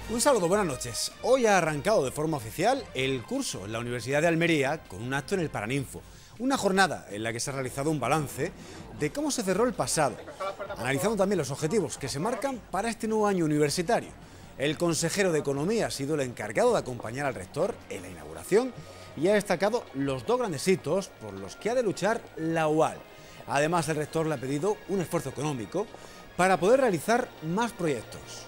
Un saludo, buenas noches. Hoy ha arrancado de forma oficial el curso en la Universidad de Almería con un acto en el Paraninfo. Una jornada en la que se ha realizado un balance de cómo se cerró el pasado, analizando también los objetivos que se marcan para este nuevo año universitario. El consejero de Economía ha sido el encargado de acompañar al rector en la inauguración y ha destacado los dos grandes hitos por los que ha de luchar la UAL. Además, el rector le ha pedido un esfuerzo económico para poder realizar más proyectos.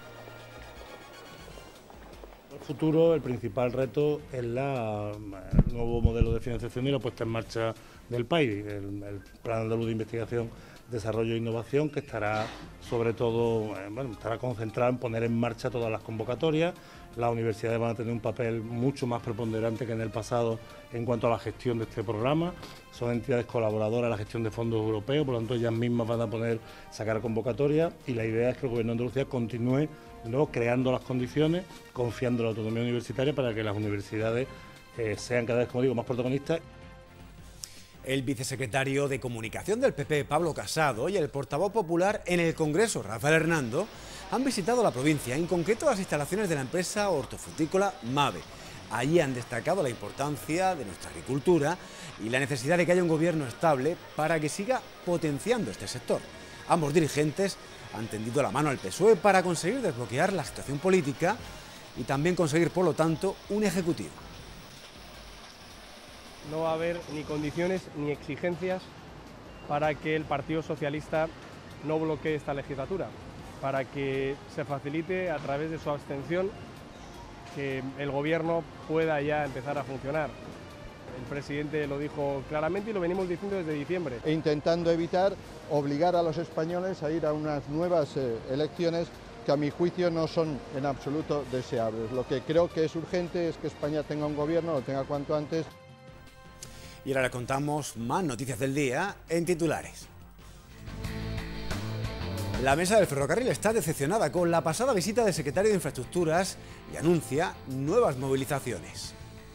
El futuro, el principal reto es el nuevo modelo de financiación y la puesta en marcha del país, el Plan Andaluz de Investigación, Desarrollo e Innovación, que estará sobre todo, estará concentrado en poner en marcha todas las convocatorias. Las universidades van a tener un papel mucho más preponderante que en el pasado en cuanto a la gestión de este programa. Son entidades colaboradoras a la gestión de fondos europeos, por lo tanto ellas mismas van a sacar convocatorias, y la idea es que el Gobierno de Andalucía continúe creando las condiciones, confiando en la autonomía universitaria para que las universidades sean cada vez, como digo, más protagonistas. El vicesecretario de Comunicación del PP, Pablo Casado, y el portavoz popular en el Congreso, Rafael Hernando, han visitado la provincia, en concreto las instalaciones de la empresa hortofrutícola MAVE. Allí han destacado la importancia de nuestra agricultura y la necesidad de que haya un gobierno estable para que siga potenciando este sector. Ambos dirigentes han tendido la mano al PSOE para conseguir desbloquear la situación política y también conseguir, por lo tanto, un ejecutivo. No va a haber ni condiciones ni exigencias para que el Partido Socialista no bloquee esta legislatura, para que se facilite a través de su abstención que el gobierno pueda ya empezar a funcionar. El presidente lo dijo claramente y lo venimos diciendo desde diciembre. Intentando evitar obligar a los españoles a ir a unas nuevas elecciones que a mi juicio no son en absoluto deseables. Lo que creo que es urgente es que España tenga un gobierno, lo tenga cuanto antes. Y ahora le contamos más noticias del día en titulares. La mesa del ferrocarril está decepcionada con la pasada visita del secretario de Infraestructuras y anuncia nuevas movilizaciones.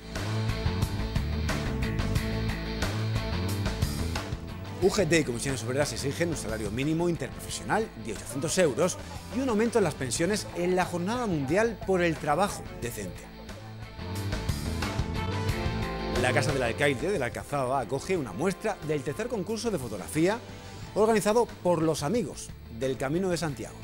UGT y Comisiones Obreras exigen un salario mínimo interprofesional de 800 euros y un aumento en las pensiones en la Jornada Mundial por el Trabajo Decente. La Casa del Alcaide de la Alcazaba acoge una muestra del tercer concurso de fotografía organizado por los amigos del Camino de Santiago.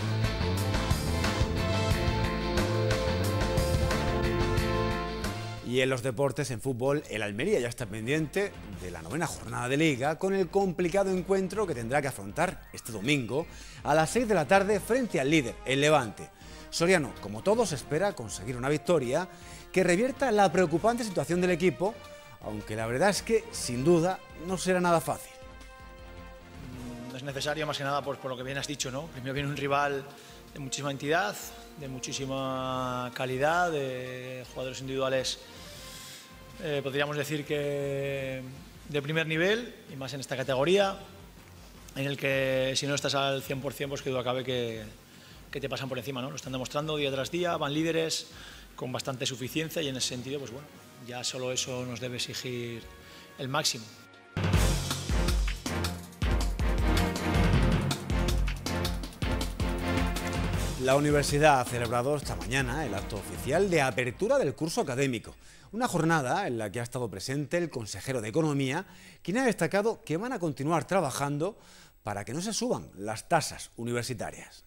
Y en los deportes, en fútbol, el Almería ya está pendiente de la 9ª jornada de Liga con el complicado encuentro que tendrá que afrontar este domingo a las 6 de la tarde frente al líder, el Levante. Soriano, como todos, espera conseguir una victoria que revierta la preocupante situación del equipo, aunque la verdad es que, sin duda, no será nada fácil. Es necesario, más que nada, por lo que bien has dicho, ¿no? Primero viene un rival de muchísima entidad, de muchísima calidad, de jugadores individuales, podríamos decir que de primer nivel, y más en esta categoría, en el que si no estás al 100%, pues que duda cabe que te pasan por encima, ¿no? Lo están demostrando día tras día, van líderes con bastante suficiencia, y en ese sentido, pues bueno, ya solo eso nos debe exigir el máximo. La universidad ha celebrado esta mañana el acto oficial de apertura del curso académico, una jornada en la que ha estado presente el consejero de Economía, quien ha destacado que van a continuar trabajando para que no se suban las tasas universitarias.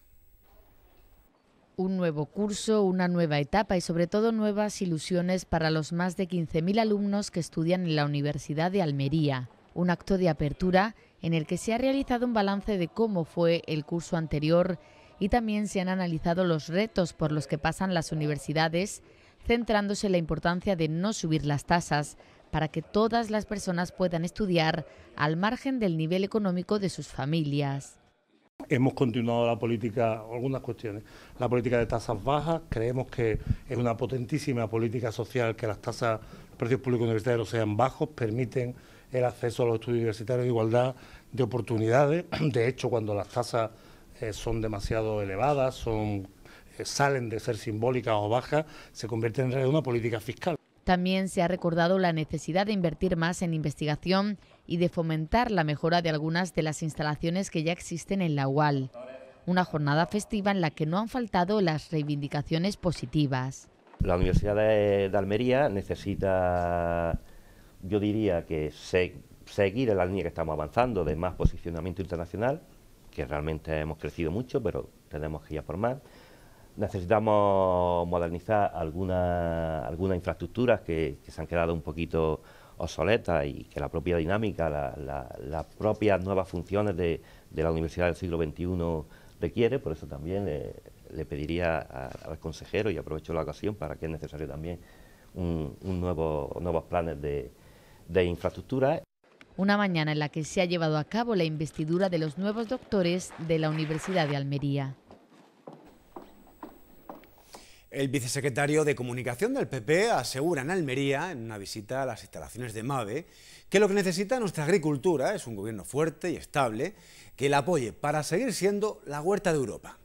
Un nuevo curso, una nueva etapa y sobre todo nuevas ilusiones para los más de 15.000 alumnos que estudian en la Universidad de Almería. Un acto de apertura en el que se ha realizado un balance de cómo fue el curso anterior y también se han analizado los retos por los que pasan las universidades, centrándose en la importancia de no subir las tasas para que todas las personas puedan estudiar al margen del nivel económico de sus familias. Hemos continuado la política, algunas cuestiones, la política de tasas bajas. Creemos que es una potentísima política social que las tasas, los precios públicos universitarios sean bajos, permiten el acceso a los estudios universitarios de igualdad de oportunidades. De hecho, cuando las tasas son demasiado elevadas, salen de ser simbólicas o bajas, se convierten en realidad en una política fiscal. También se ha recordado la necesidad de invertir más en investigación y de fomentar la mejora de algunas de las instalaciones que ya existen en la UAL. Una jornada festiva en la que no han faltado las reivindicaciones positivas. La Universidad de Almería necesita, yo diría que seguir en la línea que estamos avanzando de más posicionamiento internacional, que realmente hemos crecido mucho, pero tenemos que ir a por más. Necesitamos modernizar algunas infraestructuras que se han quedado un poquito obsoletas y que la propia dinámica, las propias nuevas funciones de la Universidad del siglo XXI requiere. Por eso también le pediría al consejero, y aprovecho la ocasión para que es necesario también nuevos planes de infraestructura. Una mañana en la que se ha llevado a cabo la investidura de los nuevos doctores de la Universidad de Almería. El vicesecretario de Comunicación del PP asegura en Almería, en una visita a las instalaciones de MAVE, que lo que necesita nuestra agricultura es un gobierno fuerte y estable que la apoye para seguir siendo la huerta de Europa.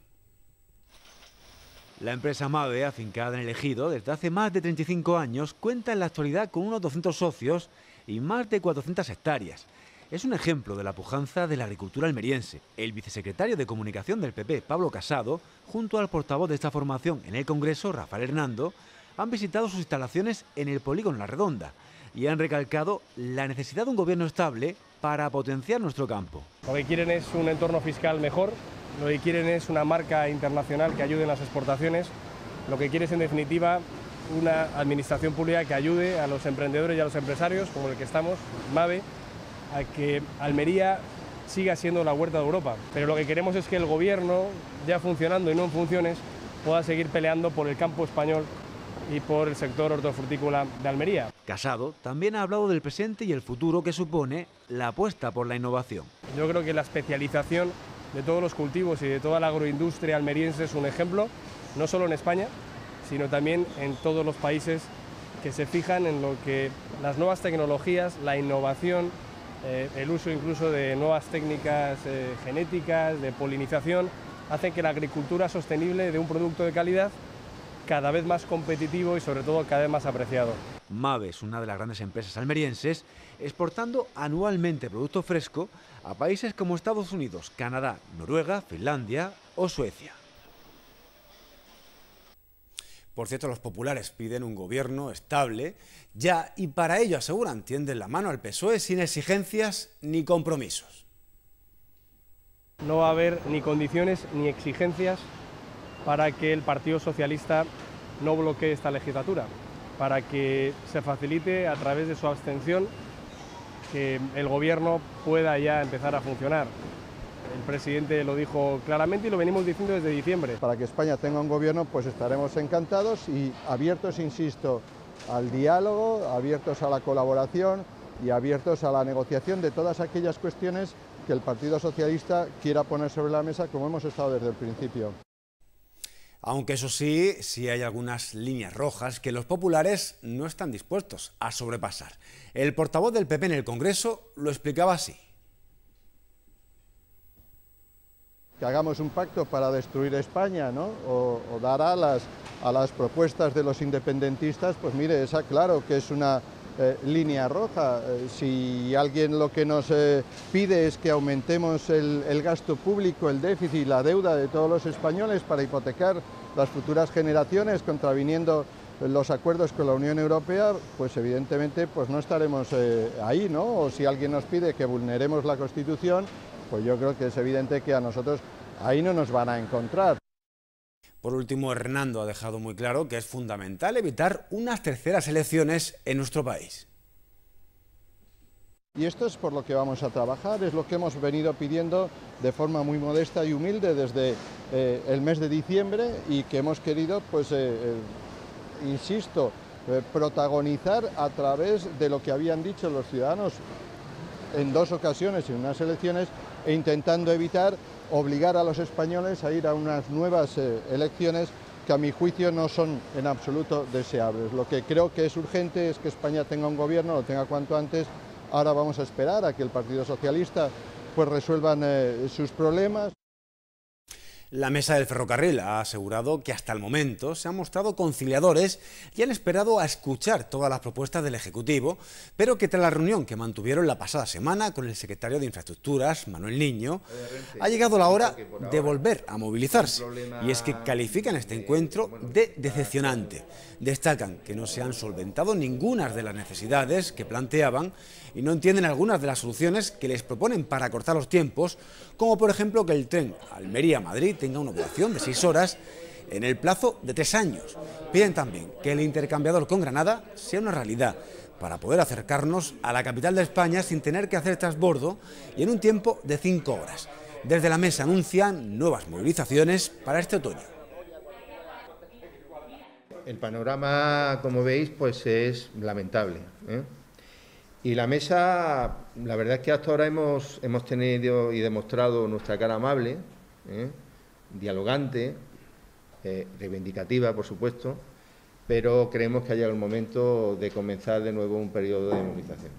La empresa MAVE, afincada en el Ejido desde hace más de 35 años, cuenta en la actualidad con unos 200 socios y más de 400 hectáreas. Es un ejemplo de la pujanza de la agricultura almeriense. El vicesecretario de Comunicación del PP, Pablo Casado, junto al portavoz de esta formación en el Congreso, Rafael Hernando, han visitado sus instalaciones en el polígono La Redonda y han recalcado la necesidad de un gobierno estable para potenciar nuestro campo. Lo que quieren es un entorno fiscal mejor, lo que quieren es una marca internacional que ayude en las exportaciones, lo que quieren es en definitiva una administración pública que ayude a los emprendedores y a los empresarios, como el que estamos, MAVE, a que Almería siga siendo la huerta de Europa. Pero lo que queremos es que el gobierno, ya funcionando y no en funciones, pueda seguir peleando por el campo español y por el sector hortofrutícola de Almería. Casado también ha hablado del presente y el futuro que supone la apuesta por la innovación. Yo creo que la especialización de todos los cultivos y de toda la agroindustria almeriense es un ejemplo, no solo en España, sino también en todos los países que se fijan en lo que las nuevas tecnologías, la innovación, el uso incluso de nuevas técnicas genéticas, de polinización, hacen que la agricultura sostenible dé un producto de calidad cada vez más competitivo y sobre todo cada vez más apreciado. MAVE es una de las grandes empresas almerienses exportando anualmente producto fresco a países como Estados Unidos, Canadá, Noruega, Finlandia o Suecia. Por cierto, los populares piden un gobierno estable ya y para ello, aseguran, tienden la mano al PSOE sin exigencias ni compromisos. No va a haber ni condiciones ni exigencias para que el Partido Socialista no bloquee esta legislatura, para que se facilite a través de su abstención que el gobierno pueda ya empezar a funcionar. El presidente lo dijo claramente y lo venimos diciendo desde diciembre. Para que España tenga un gobierno, pues estaremos encantados y abiertos, insisto, al diálogo, abiertos a la colaboración y abiertos a la negociación de todas aquellas cuestiones que el Partido Socialista quiera poner sobre la mesa, como hemos estado desde el principio. Aunque eso sí, sí hay algunas líneas rojas que los populares no están dispuestos a sobrepasar. El portavoz del PP en el Congreso lo explicaba así. Que hagamos un pacto para destruir España, ¿no? o dar alas a las propuestas de los independentistas, pues mire, esa claro que es una línea roja. Si alguien lo que nos pide es que aumentemos el gasto público, el déficit, la deuda de todos los españoles para hipotecar las futuras generaciones, contraviniendo los acuerdos con la Unión Europea, pues evidentemente pues no estaremos ahí, ¿no? O si alguien nos pide que vulneremos la Constitución, pues yo creo que es evidente que a nosotros ahí no nos van a encontrar. Por último, Hernando ha dejado muy claro que es fundamental evitar unas terceras elecciones en nuestro país. Y esto es por lo que vamos a trabajar, es lo que hemos venido pidiendo de forma muy modesta y humilde desde el mes de diciembre y que hemos querido, pues, insisto, protagonizar a través de lo que habían dicho los ciudadanos en dos ocasiones en unas elecciones e intentando evitar obligar a los españoles a ir a unas nuevas elecciones que a mi juicio no son en absoluto deseables. Lo que creo que es urgente es que España tenga un gobierno, lo tenga cuanto antes. Ahora vamos a esperar a que el Partido Socialista pues resuelvan sus problemas. La mesa del ferrocarril ha asegurado que hasta el momento se han mostrado conciliadores y han esperado a escuchar todas las propuestas del Ejecutivo, pero que tras la reunión que mantuvieron la pasada semana con el secretario de Infraestructuras, Manuel Niño, ha llegado la hora de volver a movilizarse. Y es que califican este encuentro de decepcionante. Destacan que no se han solventado ninguna de las necesidades que planteaban y no entienden algunas de las soluciones que les proponen para acortar los tiempos, como por ejemplo que el tren Almería-Madrid tenga una duración de 6 horas en el plazo de 3 años. Piden también que el intercambiador con Granada sea una realidad para poder acercarnos a la capital de España sin tener que hacer transbordo y en un tiempo de 5 horas. Desde la mesa anuncian nuevas movilizaciones para este otoño. El panorama, como veis, pues es lamentable, ¿eh? Y la mesa, la verdad es que hasta ahora hemos tenido y demostrado nuestra cara amable, dialogante, reivindicativa, por supuesto, pero creemos que ha llegado el momento de comenzar de nuevo un periodo de movilizaciones,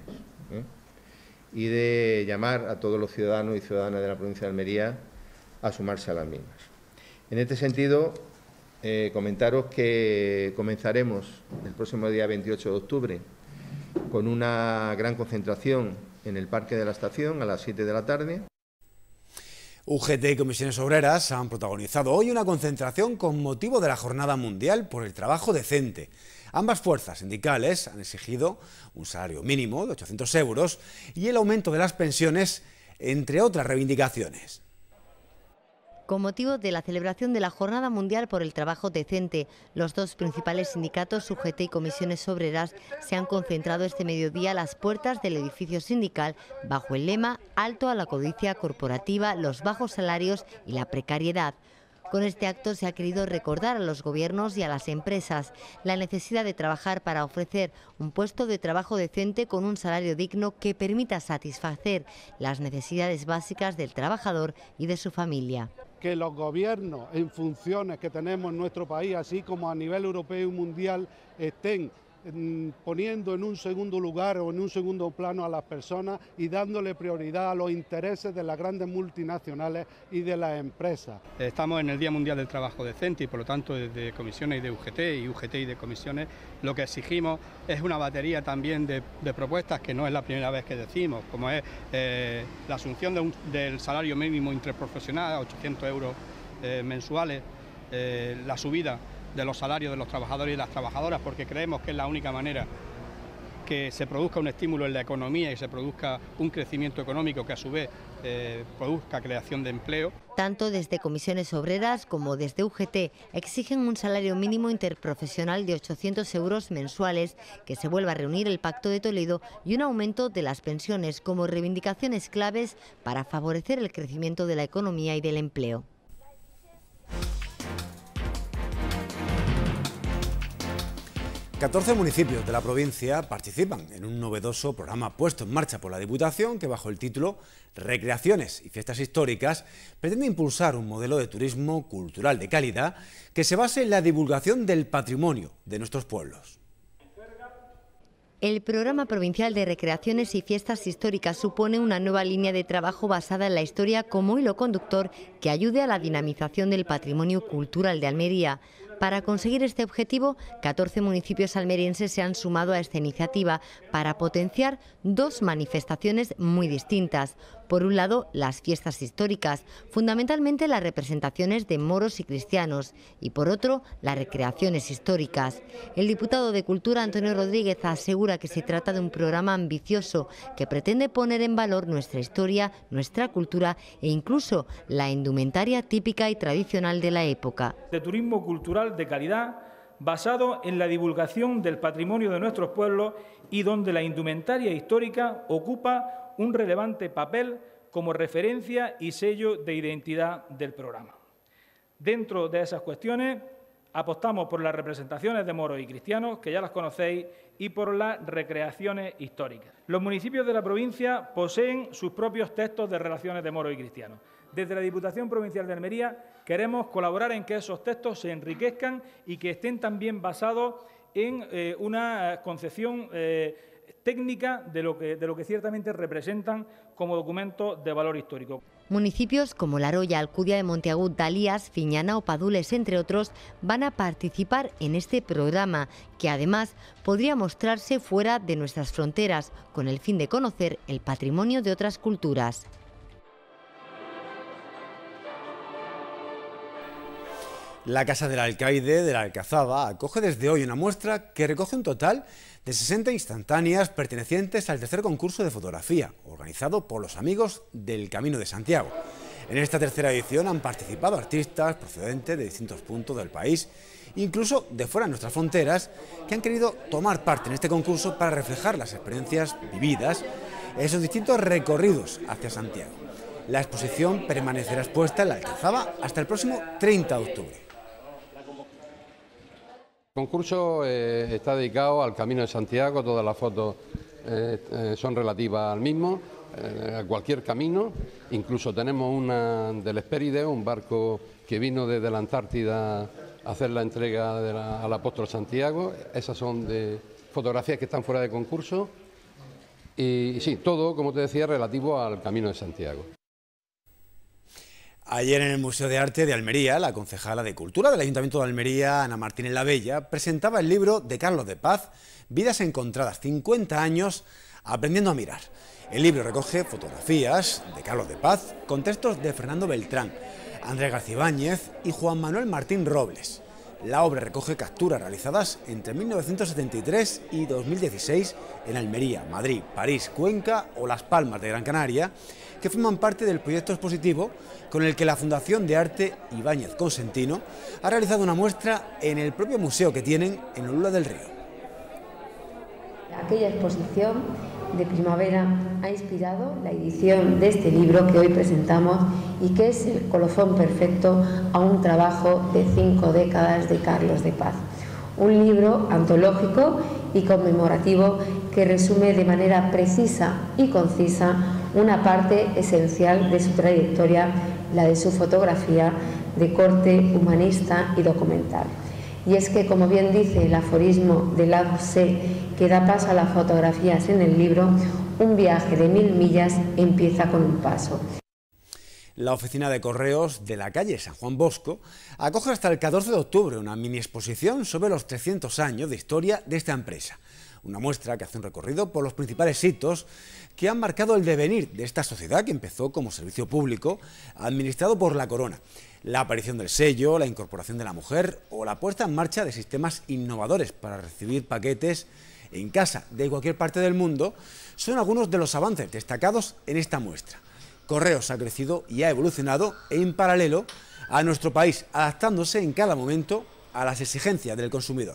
y de llamar a todos los ciudadanos y ciudadanas de la provincia de Almería a sumarse a las mismas. En este sentido, comentaros que comenzaremos el próximo día 28 de octubre con una gran concentración en el Parque de la Estación a las 7 de la tarde. UGT y Comisiones Obreras han protagonizado hoy una concentración con motivo de la Jornada Mundial por el Trabajo Decente. Ambas fuerzas sindicales han exigido un salario mínimo de 800 euros y el aumento de las pensiones, entre otras reivindicaciones. Con motivo de la celebración de la Jornada Mundial por el Trabajo Decente, los dos principales sindicatos, UGT y Comisiones Obreras, se han concentrado este mediodía a las puertas del edificio sindical bajo el lema "Alto a la codicia corporativa, los bajos salarios y la precariedad". Con este acto se ha querido recordar a los gobiernos y a las empresas la necesidad de trabajar para ofrecer un puesto de trabajo decente con un salario digno que permita satisfacer las necesidades básicas del trabajador y de su familia. Que los gobiernos en funciones que tenemos en nuestro país, así como a nivel europeo y mundial, estén poniendo en un segundo lugar o en un segundo plano a las personas y dándole prioridad a los intereses de las grandes multinacionales y de las empresas. Estamos en el Día Mundial del Trabajo Decente y por lo tanto desde Comisiones y de UGT y de Comisiones lo que exigimos es una batería también de propuestas que no es la primera vez que decimos, como es la asunción del salario mínimo interprofesional a 800 euros mensuales, la subida de los salarios de los trabajadores y las trabajadoras, porque creemos que es la única manera que se produzca un estímulo en la economía y se produzca un crecimiento económico que a su vez produzca creación de empleo. Tanto desde Comisiones Obreras como desde UGT exigen un salario mínimo interprofesional de 800 euros mensuales, que se vuelva a reunir el Pacto de Toledo y un aumento de las pensiones como reivindicaciones claves para favorecer el crecimiento de la economía y del empleo. ...14 municipios de la provincia participan en un novedoso programa puesto en marcha por la Diputación que bajo el título Recreaciones y Fiestas Históricas pretende impulsar un modelo de turismo cultural de calidad que se base en la divulgación del patrimonio de nuestros pueblos. El Programa Provincial de Recreaciones y Fiestas Históricas supone una nueva línea de trabajo basada en la historia como hilo conductor que ayude a la dinamización del patrimonio cultural de Almería. Para conseguir este objetivo, 14 municipios almerienses se han sumado a esta iniciativa para potenciar dos manifestaciones muy distintas. Por un lado, las fiestas históricas, fundamentalmente las representaciones de moros y cristianos, y por otro, las recreaciones históricas. El diputado de Cultura, Antonio Rodríguez, asegura que se trata de un programa ambicioso que pretende poner en valor nuestra historia, nuestra cultura e incluso la indumentaria típica y tradicional de la época. De turismo cultural de calidad, basado en la divulgación del patrimonio de nuestros pueblos y donde la indumentaria histórica ocupa un relevante papel como referencia y sello de identidad del programa. Dentro de esas cuestiones, apostamos por las representaciones de moros y cristianos, que ya las conocéis, y por las recreaciones históricas. Los municipios de la provincia poseen sus propios textos de relaciones de moros y cristianos. Desde la Diputación Provincial de Almería queremos colaborar en que esos textos se enriquezcan y que estén también basados en una concepción técnica de lo que ciertamente representan como documentos de valor histórico. Municipios como La Roya, Alcudia de Monteagut, Dalías, Fiñana o Padules, entre otros, van a participar en este programa, que además podría mostrarse fuera de nuestras fronteras, con el fin de conocer el patrimonio de otras culturas. La Casa del Alcaide de la Alcazaba acoge desde hoy una muestra que recoge un total de 60 instantáneas pertenecientes al tercer concurso de fotografía, organizado por los amigos del Camino de Santiago. En esta tercera edición han participado artistas procedentes de distintos puntos del país, incluso de fuera de nuestras fronteras, que han querido tomar parte en este concurso para reflejar las experiencias vividas en sus distintos recorridos hacia Santiago. La exposición permanecerá expuesta en la Alcazaba hasta el próximo 30 de octubre. El concurso está dedicado al Camino de Santiago, todas las fotos son relativas al mismo, a cualquier camino. Incluso tenemos una del Hespéride, un barco que vino desde la Antártida a hacer la entrega al apóstol Santiago. Esas son de fotografías que están fuera de concurso. Y sí, todo, como te decía, relativo al Camino de Santiago. Ayer en el Museo de Arte de Almería, la concejala de Cultura del Ayuntamiento de Almería, Ana Martínez la Bella, presentaba el libro de Carlos de Paz, Vidas encontradas, 50 años aprendiendo a mirar. El libro recoge fotografías de Carlos de Paz con textos de Fernando Beltrán, Andrés García Ibáñez y Juan Manuel Martín Robles. La obra recoge capturas realizadas entre 1973 y 2016 en Almería, Madrid, París, Cuenca o Las Palmas de Gran Canaria, que forman parte del proyecto expositivo con el que la Fundación de Arte Ibáñez Consentino ha realizado una muestra en el propio museo que tienen en Olula del Río. Aquella exposición de primavera ha inspirado la edición de este libro que hoy presentamos y que es el colofón perfecto a un trabajo de 5 décadas de Carlos de Paz. Un libro antológico y conmemorativo que resume de manera precisa y concisa una parte esencial de su trayectoria, la de su fotografía de corte humanista y documental. Y es que, como bien dice el aforismo de Lao Tse, que da paso a las fotografías en el libro, un viaje de 1000 millas empieza con un paso. La oficina de correos de la calle San Juan Bosco acoge hasta el 14 de octubre una mini exposición sobre los 300 años de historia de esta empresa. Una muestra que hace un recorrido por los principales hitos que han marcado el devenir de esta sociedad que empezó como servicio público administrado por la Corona. La aparición del sello, la incorporación de la mujer o la puesta en marcha de sistemas innovadores para recibir paquetes en casa de cualquier parte del mundo son algunos de los avances destacados en esta muestra. Correos ha crecido y ha evolucionado en paralelo a nuestro país, adaptándose en cada momento a las exigencias del consumidor.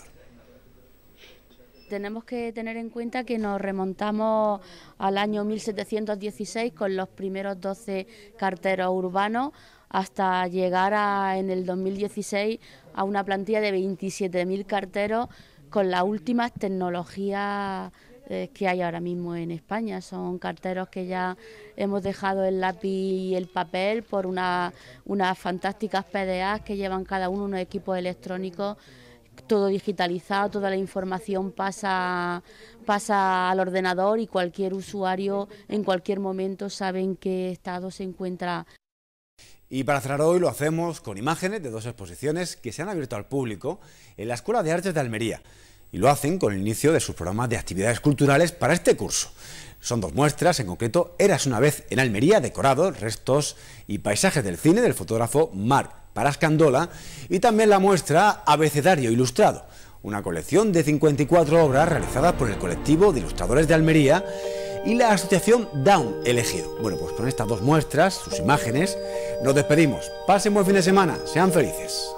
Tenemos que tener en cuenta que nos remontamos al año 1716 con los primeros 12 carteros urbanos hasta llegar en el 2016 a una plantilla de 27.000 carteros con las últimas tecnologías que hay ahora mismo en España. Son carteros que ya hemos dejado el lápiz y el papel por unas fantásticas PDAs que llevan cada uno unos equipos electrónicos, todo digitalizado, toda la información pasa al ordenador y cualquier usuario en cualquier momento sabe en qué estado se encuentra. Y para cerrar hoy lo hacemos con imágenes de 2 exposiciones que se han abierto al público en la Escuela de Artes de Almería. Y lo hacen con el inicio de sus programas de actividades culturales para este curso. Son 2 muestras, en concreto, Eras una vez en Almería, decorados, restos y paisajes del cine del fotógrafo Marc Parascandola, y también la muestra Abecedario Ilustrado, una colección de 54 obras realizadas por el colectivo de ilustradores de Almería y la asociación Down Elegido. Bueno, pues con estas 2 muestras, sus imágenes, nos despedimos. Pasen buen fin de semana, sean felices.